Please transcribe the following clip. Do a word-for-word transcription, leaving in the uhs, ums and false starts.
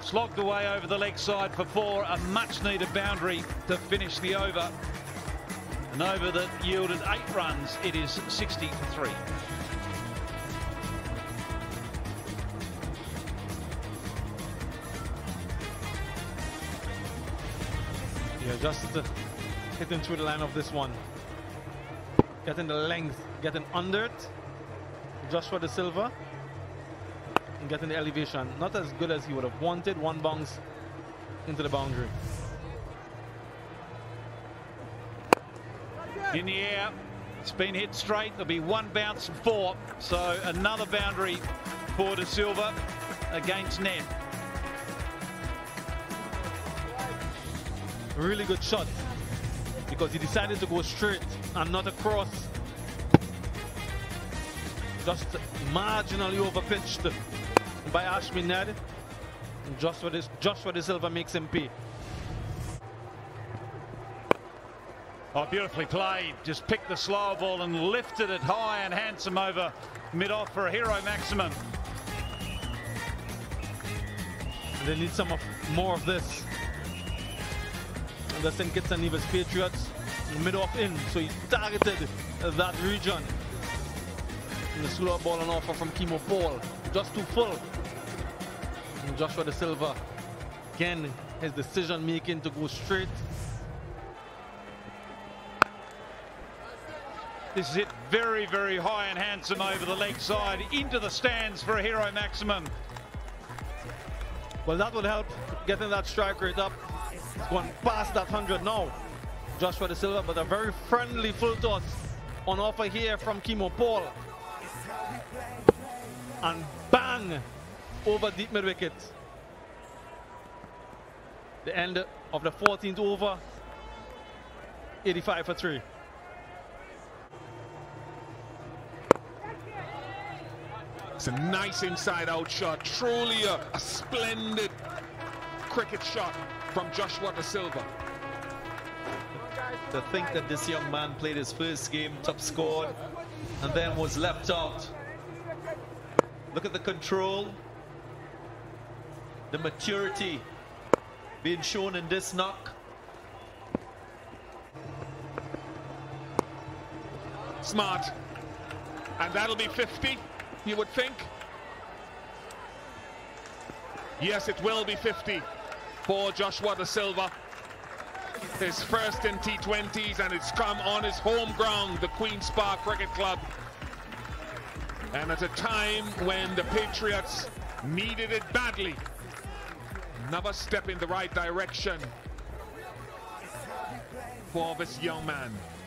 Slogged away over the leg side for four, a much needed boundary to finish the over. An over that yielded eight runs. It is sixty for three. Yeah, just uh, hitting through the line of this one. Getting the length, getting under it. Joshua De Silva. And getting the elevation. Not as good as he would have wanted. One bounce into the boundary. In the air, it's been hit straight. There'll be one bounce and four. So another boundary for De Silva against net. Really good shot because he decided to go straight and not across. Just marginally overpitched by Ashby Ned. And Joshua De, Joshua De Silva makes him pay. Oh, beautifully played. Just picked the slow ball and lifted it high and handsome over mid-off for a hero maximum. And they need some of more of this. And the Saint Kitts and Nevis Patriots mid-off in, so he targeted that region. And the slow ball and offer from Kimo Paul, just too full. And Joshua De Silva, again, his decision making to go straight. This is it very, very high and handsome over the leg side into the stands for a hero maximum. Well, that will help getting that strike rate up. It's going past that one hundred now. Joshua De Silva, but a very friendly full toss on offer here from Kimo Paul. And bang! Over deep mid wicket. The end of the fourteenth over. eighty-five for three. It's a nice inside-out shot. Truly a, a splendid cricket shot from Joshua De Silva. To think that this young man played his first game, top scored, and then was left out. Look at the control, the maturity being shown in this knock. Smart. And that'll be fifty, you would think. Yes, it will be fifty for Joshua De Silva. His first in T twenties, and it's come on his home ground, the Queen's Park Cricket Club. And at a time when the Patriots needed it badly. Another step in the right direction for this young man.